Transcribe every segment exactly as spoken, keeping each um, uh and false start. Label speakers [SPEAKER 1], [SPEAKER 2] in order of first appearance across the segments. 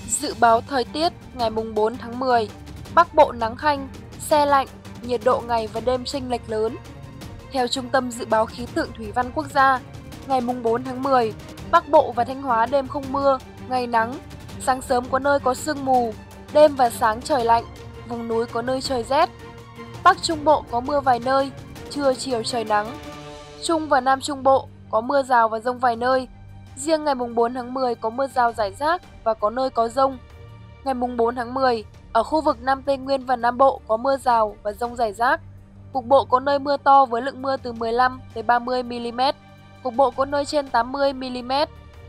[SPEAKER 1] Dự báo thời tiết ngày bốn tháng mười, Bắc Bộ nắng hanh, se lạnh, nhiệt độ ngày và đêm chênh lệch lớn. Theo Trung tâm Dự báo Khí tượng Thủy văn Quốc gia, ngày bốn tháng mười, Bắc Bộ và Thanh Hóa đêm không mưa, ngày nắng, sáng sớm có nơi có sương mù, đêm và sáng trời lạnh, vùng núi có nơi trời rét. Bắc Trung Bộ có mưa vài nơi, trưa chiều trời nắng. Trung và Nam Trung Bộ có mưa rào và dông vài nơi. Riêng ngày bốn tháng mười có mưa rào rải rác và có nơi có dông. Ngày bốn tháng mười, ở khu vực Nam Tây Nguyên và Nam Bộ có mưa rào và dông rải rác. Cục bộ có nơi mưa to với lượng mưa từ mười lăm đến ba mươi mi li mét, cục bộ có nơi trên tám mươi mi li mét.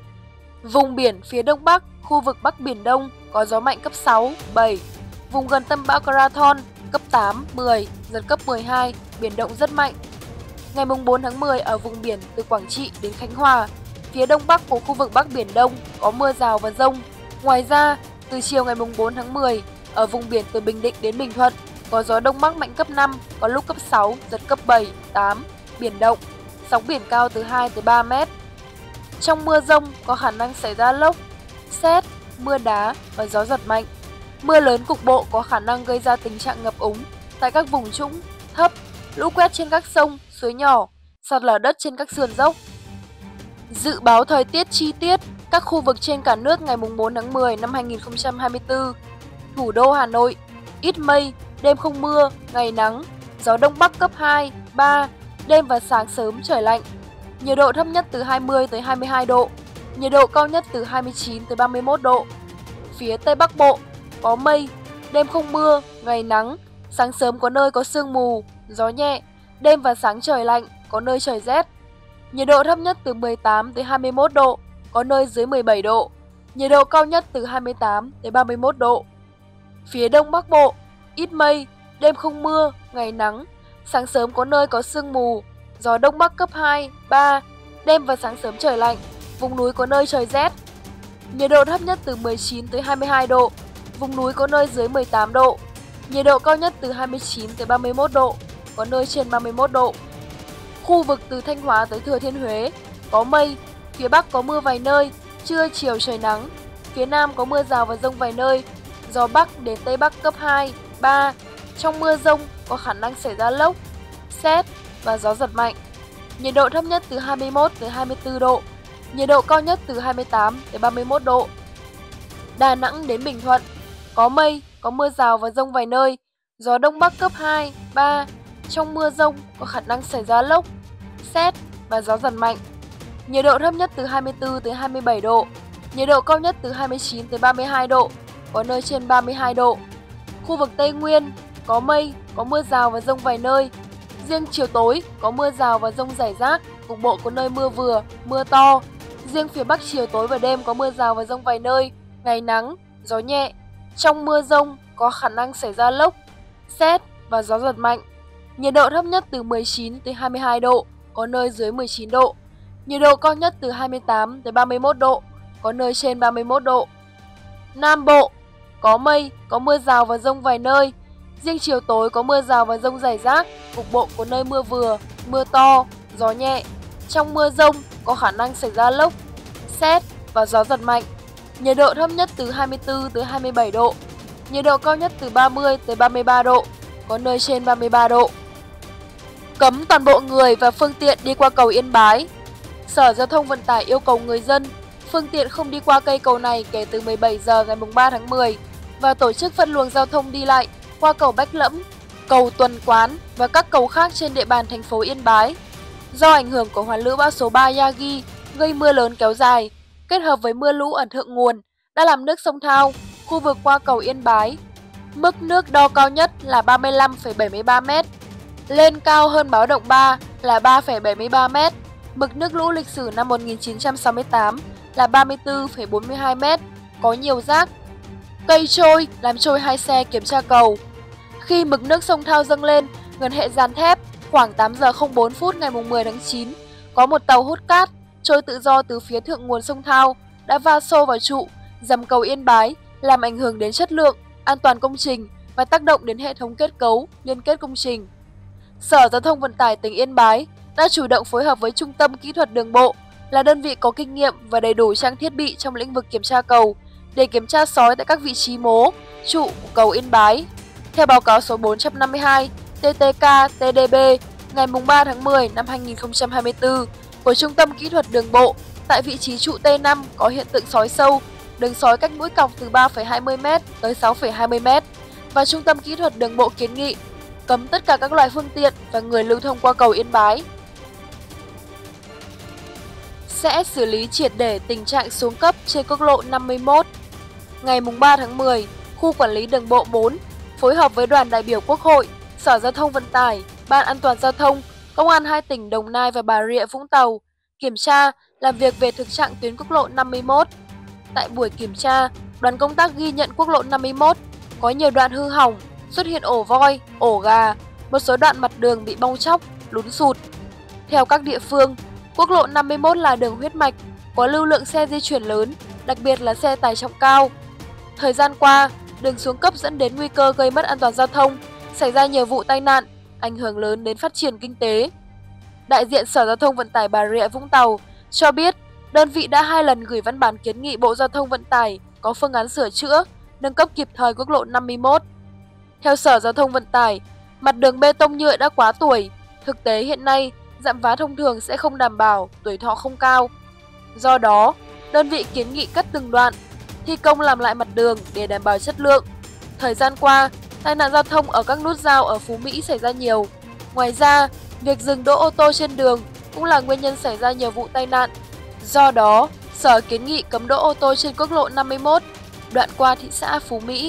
[SPEAKER 1] Vùng biển phía Đông Bắc, khu vực Bắc Biển Đông có gió mạnh cấp sáu, bảy. Vùng gần tâm bão Krathon cấp tám, mười, giật cấp mười hai, biển động rất mạnh. Ngày bốn tháng mười ở vùng biển từ Quảng Trị đến Khánh Hòa, phía Đông Bắc của khu vực Bắc Biển Đông có mưa rào và dông. Ngoài ra, từ chiều ngày bốn tháng mười, ở vùng biển từ Bình Định đến Bình Thuận có gió Đông Bắc mạnh cấp năm, có lúc cấp sáu, giật cấp bảy, tám, biển động, sóng biển cao từ hai tới ba mét. Trong mưa dông có khả năng xảy ra lốc, sét, mưa đá và gió giật mạnh. Mưa lớn cục bộ có khả năng gây ra tình trạng ngập úng tại các vùng trũng, thấp, lũ quét trên các sông, suối nhỏ, sạt lở đất trên các sườn dốc. Dự báo thời tiết chi tiết các khu vực trên cả nước ngày bốn tháng mười năm hai nghìn không trăm hai mươi tư. Thủ đô Hà Nội, ít mây, đêm không mưa, ngày nắng, gió Đông Bắc cấp hai, ba, đêm và sáng sớm trời lạnh. Nhiệt độ thấp nhất từ hai mươi tới hai mươi hai độ, nhiệt độ cao nhất từ hai mươi chín tới ba mươi mốt độ. Phía Tây Bắc Bộ, có mây, đêm không mưa, ngày nắng, sáng sớm có nơi có sương mù, gió nhẹ, đêm và sáng trời lạnh, có nơi trời rét. Nhiệt độ thấp nhất từ mười tám tới hai mươi mốt độ, có nơi dưới mười bảy độ. Nhiệt độ cao nhất từ hai mươi tám tới ba mươi mốt độ. Phía Đông Bắc Bộ, ít mây, đêm không mưa, ngày nắng, sáng sớm có nơi có sương mù, gió Đông Bắc cấp hai, ba, đêm và sáng sớm trời lạnh, vùng núi có nơi trời rét. Nhiệt độ thấp nhất từ mười chín tới hai mươi hai độ, vùng núi có nơi dưới mười tám độ. Nhiệt độ cao nhất từ hai mươi chín tới ba mươi mốt độ, có nơi trên ba mươi mốt độ. Khu vực từ Thanh Hóa tới Thừa Thiên Huế có mây, phía Bắc có mưa vài nơi, trưa chiều trời nắng, phía Nam có mưa rào và dông vài nơi, gió Bắc đến Tây Bắc cấp hai, ba. Trong mưa dông có khả năng xảy ra lốc, sét và gió giật mạnh. Nhiệt độ thấp nhất từ hai mươi mốt tới hai mươi tư độ, nhiệt độ cao nhất từ hai mươi tám tới ba mươi mốt độ. Đà Nẵng đến Bình Thuận có mây, có mưa rào và dông vài nơi, gió Đông Bắc cấp hai, ba. Trong mưa dông có khả năng xảy ra lốc, sét và gió giật mạnh. Nhiệt độ thấp nhất từ hai mươi tư tới hai mươi bảy độ, nhiệt độ cao nhất từ hai mươi chín tới ba mươi hai độ, có nơi trên ba mươi hai độ. Khu vực Tây Nguyên có mây, có mưa rào và dông vài nơi. Riêng chiều tối có mưa rào và dông rải rác, cục bộ có nơi mưa vừa, mưa to. Riêng phía Bắc chiều tối và đêm có mưa rào và dông vài nơi, ngày nắng, gió nhẹ. Trong mưa dông có khả năng xảy ra lốc, sét và gió giật mạnh. Nhiệt độ thấp nhất từ mười chín tới hai mươi hai độ, có nơi dưới mười chín độ. Nhiệt độ cao nhất từ hai mươi tám tới ba mươi mốt độ, có nơi trên ba mươi mốt độ. Nam Bộ có mây, có mưa rào và dông vài nơi. Riêng chiều tối có mưa rào và dông rải rác, cục bộ có nơi mưa vừa, mưa to, gió nhẹ. Trong mưa dông có khả năng xảy ra lốc, sét và gió giật mạnh. Nhiệt độ thấp nhất từ hai mươi tư tới hai mươi bảy độ, nhiệt độ cao nhất từ ba mươi tới ba mươi ba độ, có nơi trên ba mươi ba độ. Cấm toàn bộ người và phương tiện đi qua cầu Yên Bái. Sở Giao thông Vận tải yêu cầu người dân, phương tiện không đi qua cây cầu này kể từ mười bảy giờ ngày ba tháng mười và tổ chức phân luồng giao thông đi lại qua cầu Bách Lẫm, cầu Tuần Quán và các cầu khác trên địa bàn thành phố Yên Bái. Do ảnh hưởng của hoàn lưu bão số ba Yagi gây mưa lớn kéo dài, kết hợp với mưa lũ ở thượng nguồn đã làm nước sông Thao, khu vực qua cầu Yên Bái, mức nước đo cao nhất là ba mươi lăm phẩy bảy mươi ba mét, lên cao hơn báo động ba là ba phẩy bảy mươi ba mét. Mực nước lũ lịch sử năm một nghìn chín trăm sáu mươi tám là ba mươi tư phẩy bốn mươi hai mét, có nhiều rác. Cây trôi làm trôi hai xe kiểm tra cầu. Khi mực nước sông Thao dâng lên gần hệ giàn thép, khoảng tám giờ không bốn phút ngày mười tháng chín, có một tàu hút cát trôi tự do từ phía thượng nguồn sông Thao đã va xô vào trụ dầm cầu Yên Bái, làm ảnh hưởng đến chất lượng, an toàn công trình và tác động đến hệ thống kết cấu, liên kết công trình. Sở Giao thông Vận tải tỉnh Yên Bái đã chủ động phối hợp với Trung tâm Kỹ thuật Đường bộ, là đơn vị có kinh nghiệm và đầy đủ trang thiết bị trong lĩnh vực kiểm tra cầu, để kiểm tra sói tại các vị trí mố, trụ của cầu Yên Bái. Theo báo cáo số bốn trăm năm mươi hai T T K T D B ngày ba tháng mười năm hai nghìn không trăm hai mươi tư của Trung tâm Kỹ thuật Đường bộ, tại vị trí trụ T năm có hiện tượng sói sâu, đường sói cách mũi cọc từ ba phẩy hai mươi mét tới sáu phẩy hai mươi mét, và Trung tâm Kỹ thuật Đường bộ kiến nghị cấm tất cả các loại phương tiện và người lưu thông qua cầu Yên Bái. Sẽ xử lý triệt để tình trạng xuống cấp trên quốc lộ năm mươi mốt. Ngày ba tháng mười, Khu Quản lý Đường bộ bốn phối hợp với đoàn đại biểu Quốc hội, Sở Giao thông Vận tải, Ban An toàn Giao thông, Công an hai tỉnh Đồng Nai và Bà Rịa Vũng Tàu kiểm tra, làm việc về thực trạng tuyến quốc lộ năm mươi mốt. Tại buổi kiểm tra, đoàn công tác ghi nhận quốc lộ năm mươi mốt có nhiều đoạn hư hỏng, xuất hiện ổ voi, ổ gà, một số đoạn mặt đường bị bong tróc, lún sụt. Theo các địa phương, quốc lộ năm mươi mốt là đường huyết mạch, có lưu lượng xe di chuyển lớn, đặc biệt là xe tải trọng cao. Thời gian qua, đường xuống cấp dẫn đến nguy cơ gây mất an toàn giao thông, xảy ra nhiều vụ tai nạn, ảnh hưởng lớn đến phát triển kinh tế. Đại diện Sở Giao thông Vận tải Bà Rịa Vũng Tàu cho biết, đơn vị đã hai lần gửi văn bản kiến nghị Bộ Giao thông Vận tải có phương án sửa chữa, nâng cấp kịp thời quốc lộ năm mươi mốt. Theo Sở Giao thông Vận tải, mặt đường bê tông nhựa đã quá tuổi, thực tế hiện nay dặm vá thông thường sẽ không đảm bảo, tuổi thọ không cao. Do đó, đơn vị kiến nghị cắt từng đoạn, thi công làm lại mặt đường để đảm bảo chất lượng. Thời gian qua, tai nạn giao thông ở các nút giao ở Phú Mỹ xảy ra nhiều. Ngoài ra, việc dừng đỗ ô tô trên đường cũng là nguyên nhân xảy ra nhiều vụ tai nạn. Do đó, Sở kiến nghị cấm đỗ ô tô trên quốc lộ năm mươi mốt, đoạn qua thị xã Phú Mỹ.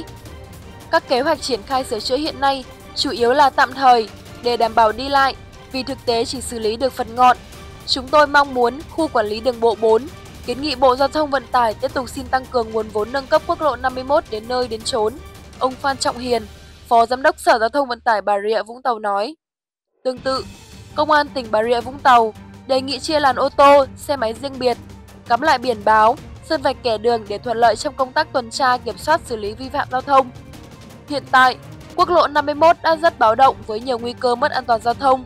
[SPEAKER 1] Các kế hoạch triển khai sửa chữa hiện nay chủ yếu là tạm thời để đảm bảo đi lại, vì thực tế chỉ xử lý được phần ngọn. Chúng tôi mong muốn Khu Quản lý Đường bộ bốn kiến nghị Bộ Giao thông Vận tải tiếp tục xin tăng cường nguồn vốn nâng cấp quốc lộ năm mươi mốt đến nơi đến chốn. Ông Phan Trọng Hiền, Phó Giám đốc Sở Giao thông Vận tải Bà Rịa Vũng Tàu nói. Tương tự, Công an tỉnh Bà Rịa Vũng Tàu đề nghị chia làn ô tô, xe máy riêng biệt, cắm lại biển báo, sơn vạch kẻ đường để thuận lợi trong công tác tuần tra kiểm soát xử lý vi phạm giao thông. Hiện tại, quốc lộ năm mươi mốt đã rất báo động với nhiều nguy cơ mất an toàn giao thông.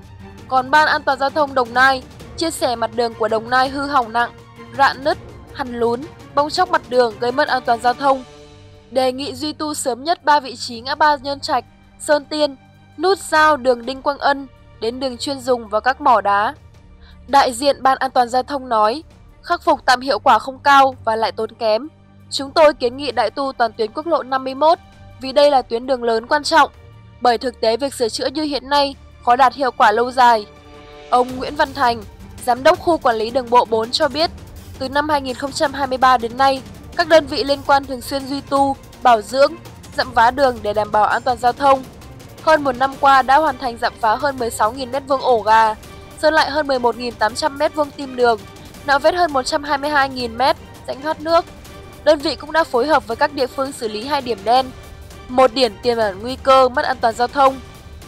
[SPEAKER 1] Còn Ban An toàn Giao thông Đồng Nai chia sẻ mặt đường của Đồng Nai hư hỏng nặng, rạn nứt, hằn lún, bong tróc mặt đường gây mất an toàn giao thông. Đề nghị duy tu sớm nhất ba vị trí ngã ba Nhân Trạch, Sơn Tiên, nút giao đường Đinh Quang Ân đến đường chuyên dùng và các mỏ đá. Đại diện Ban An toàn Giao thông nói, khắc phục tạm hiệu quả không cao và lại tốn kém. Chúng tôi kiến nghị đại tu toàn tuyến quốc lộ năm mươi mốt vì đây là tuyến đường lớn quan trọng, bởi thực tế việc sửa chữa như hiện nay khó đạt hiệu quả lâu dài. Ông Nguyễn Văn Thành, Giám đốc Khu Quản lý Đường bộ bốn cho biết, từ năm hai nghìn không trăm hai mươi ba đến nay, các đơn vị liên quan thường xuyên duy tu, bảo dưỡng, dặm vá đường để đảm bảo an toàn giao thông. Hơn một năm qua đã hoàn thành dặm vá hơn mười sáu nghìn mét vuông ổ gà, sơn lại hơn mười một nghìn tám trăm mét vuông tim đường, nạo vét hơn một trăm hai mươi hai nghìn mét rãnh thoát nước. Đơn vị cũng đã phối hợp với các địa phương xử lý hai điểm đen, một điểm tiềm ẩn nguy cơ mất an toàn giao thông.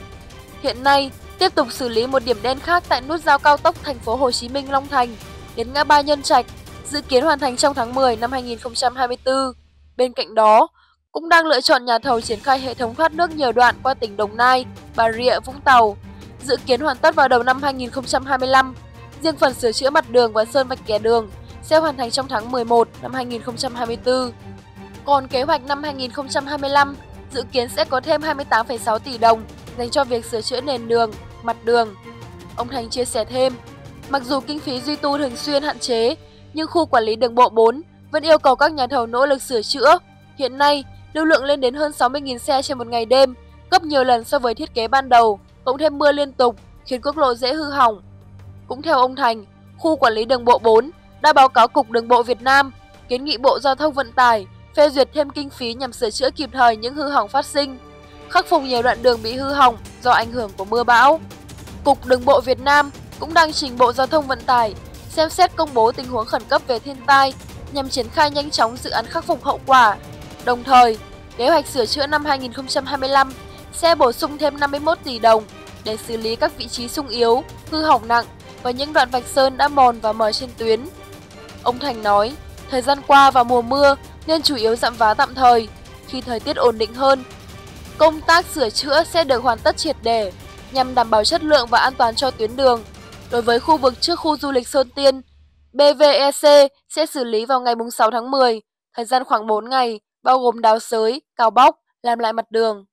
[SPEAKER 1] Hiện nay, tiếp tục xử lý một điểm đen khác tại nút giao cao tốc Thành phố Hồ Chí Minh Long Thành đến ngã ba Nhân Trạch, dự kiến hoàn thành trong tháng mười năm hai nghìn không trăm hai mươi tư. Bên cạnh đó, cũng đang lựa chọn nhà thầu triển khai hệ thống thoát nước nhiều đoạn qua tỉnh Đồng Nai, Bà Rịa Vũng Tàu, dự kiến hoàn tất vào đầu năm hai nghìn không trăm hai mươi lăm. Riêng phần sửa chữa mặt đường và sơn vạch kẻ đường sẽ hoàn thành trong tháng mười một năm hai nghìn không trăm hai mươi tư. Còn kế hoạch năm hai nghìn không trăm hai mươi lăm dự kiến sẽ có thêm hai mươi tám phẩy sáu tỷ đồng dành cho việc sửa chữa nền đường, mặt đường. Ông Thành chia sẻ thêm, mặc dù kinh phí duy tu thường xuyên hạn chế, nhưng Khu Quản lý Đường bộ bốn vẫn yêu cầu các nhà thầu nỗ lực sửa chữa. Hiện nay, lưu lượng lên đến hơn sáu mươi nghìn xe trên một ngày đêm, gấp nhiều lần so với thiết kế ban đầu, cộng thêm mưa liên tục khiến quốc lộ dễ hư hỏng. Cũng theo ông Thành, Khu Quản lý Đường bộ bốn đã báo cáo Cục Đường bộ Việt Nam kiến nghị Bộ Giao thông Vận tải phê duyệt thêm kinh phí nhằm sửa chữa kịp thời những hư hỏng phát sinh, khắc phục nhiều đoạn đường bị hư hỏng do ảnh hưởng của mưa bão. Cục Đường bộ Việt Nam cũng đang trình Bộ Giao thông Vận tải xem xét công bố tình huống khẩn cấp về thiên tai nhằm triển khai nhanh chóng dự án khắc phục hậu quả. Đồng thời, kế hoạch sửa chữa năm hai nghìn không trăm hai mươi lăm sẽ bổ sung thêm năm mươi mốt tỷ đồng để xử lý các vị trí xung yếu, hư hỏng nặng và những đoạn vạch sơn đã mòn và mờ trên tuyến. Ông Thành nói, thời gian qua vào mùa mưa nên chủ yếu dặm vá tạm thời, khi thời tiết ổn định hơn, công tác sửa chữa sẽ được hoàn tất triệt để nhằm đảm bảo chất lượng và an toàn cho tuyến đường. Đối với khu vực trước khu du lịch Sơn Tiên, B V E C sẽ xử lý vào ngày sáu tháng mười thời gian khoảng bốn ngày, bao gồm đào xới, cào bóc, làm lại mặt đường.